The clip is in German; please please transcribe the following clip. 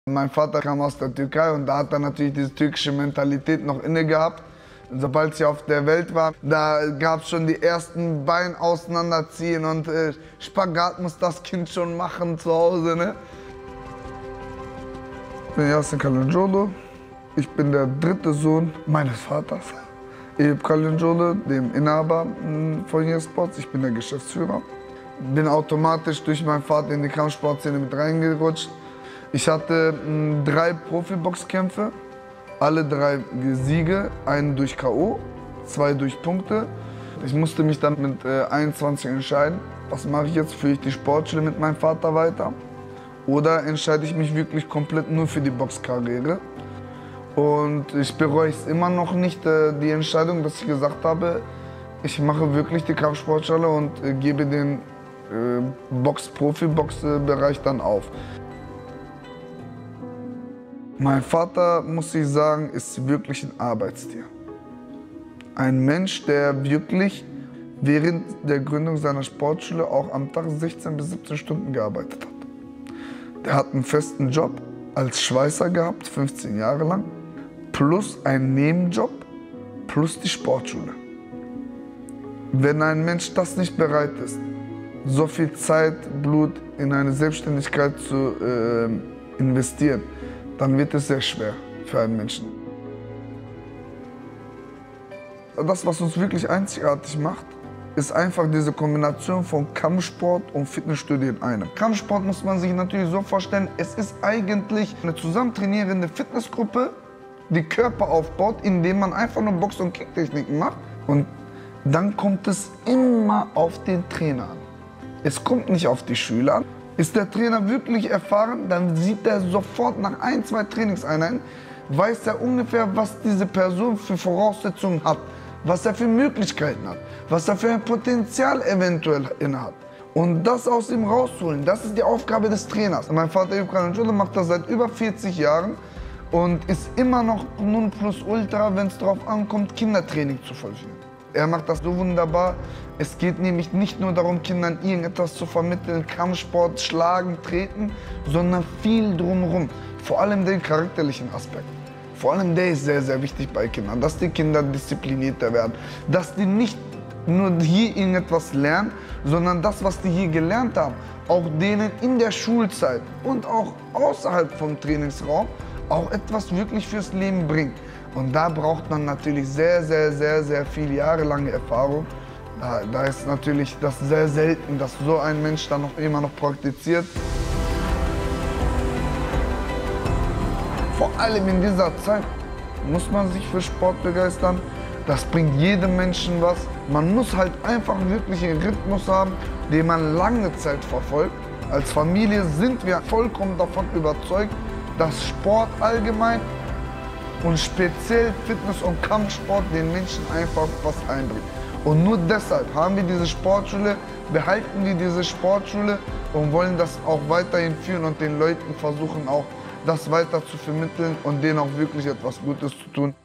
Mein Vater kam aus der Türkei und da hat er natürlich diese türkische Mentalität noch inne gehabt. Und sobald sie auf der Welt war, da gab es schon die ersten Beine auseinanderziehen und Spagat muss das Kind schon machen zu Hause. Ne? Ich bin Yasin Kalonjolo. Ich bin der dritte Sohn meines Vaters, Eyüp Kalonjolo, dem Inhaber von Yesports. Ich bin der Geschäftsführer. Bin automatisch durch meinen Vater in die Kampfsportszene mit reingerutscht. Ich hatte 3 Profiboxkämpfe, alle 3 Siege, einen durch K.O., 2 durch Punkte. Ich musste mich dann mit 21 entscheiden, was mache ich jetzt, führe ich die Sportschule mit meinem Vater weiter oder entscheide ich mich wirklich komplett nur für die Boxkarriere. Und ich bereue es immer noch nicht, die Entscheidung, dass ich gesagt habe, ich mache wirklich die Kampfsportschule und gebe den Profi-Box-Bereich dann auf. Mein Vater, muss ich sagen, ist wirklich ein Arbeitstier. Ein Mensch, der wirklich während der Gründung seiner Sportschule auch am Tag 16 bis 17 Stunden gearbeitet hat. Der hat einen festen Job als Schweißer gehabt, 15 Jahre lang, plus einen Nebenjob, plus die Sportschule. Wenn ein Mensch das nicht bereit ist, so viel Zeit, Blut in eine Selbstständigkeit zu investieren, dann wird es sehr schwer für einen Menschen. Das, was uns wirklich einzigartig macht, ist einfach diese Kombination von Kampfsport und Fitnessstudio in einem. Kampfsport muss man sich natürlich so vorstellen, es ist eigentlich eine zusammen trainierende Fitnessgruppe, die Körper aufbaut, indem man einfach nur Box- und Kicktechniken macht. Und dann kommt es immer auf den Trainer an. Es kommt nicht auf die Schüler an. Ist der Trainer wirklich erfahren, dann sieht er sofort nach 1, 2 Trainingseinheiten, weiß er ungefähr, was diese Person für Voraussetzungen hat, was er für Möglichkeiten hat, was er für ein Potenzial eventuell innehat. Und das aus ihm rausholen, das ist die Aufgabe des Trainers. Mein Vater Eyüp Kalonjolo macht das seit über 40 Jahren und ist immer noch Nonplusultra, wenn es darauf ankommt, Kindertraining zu vollführen. Er macht das so wunderbar. Es geht nämlich nicht nur darum, Kindern irgendetwas zu vermitteln, Kampfsport, Schlagen, Treten, sondern viel drumherum. Vor allem den charakterlichen Aspekt. Vor allem der ist sehr, sehr wichtig bei Kindern, dass die Kinder disziplinierter werden, dass die nicht nur hier irgendetwas lernen, sondern das, was die hier gelernt haben, auch denen in der Schulzeit und auch außerhalb vom Trainingsraum auch etwas wirklich fürs Leben bringt. Und da braucht man natürlich sehr, sehr, sehr, sehr viel jahrelange Erfahrung. Da ist natürlich das sehr selten, dass so ein Mensch dann noch immer noch praktiziert. Vor allem in dieser Zeit muss man sich für Sport begeistern. Das bringt jedem Menschen was. Man muss halt einfach wirklich einen Rhythmus haben, den man lange Zeit verfolgt. Als Familie sind wir vollkommen davon überzeugt, dass Sport allgemein und speziell Fitness- und Kampfsport den Menschen einfach was einbringt. Und nur deshalb haben wir diese Sportschule, behalten wir diese Sportschule und wollen das auch weiterhin führen und den Leuten versuchen auch, das weiter zu vermitteln und denen auch wirklich etwas Gutes zu tun.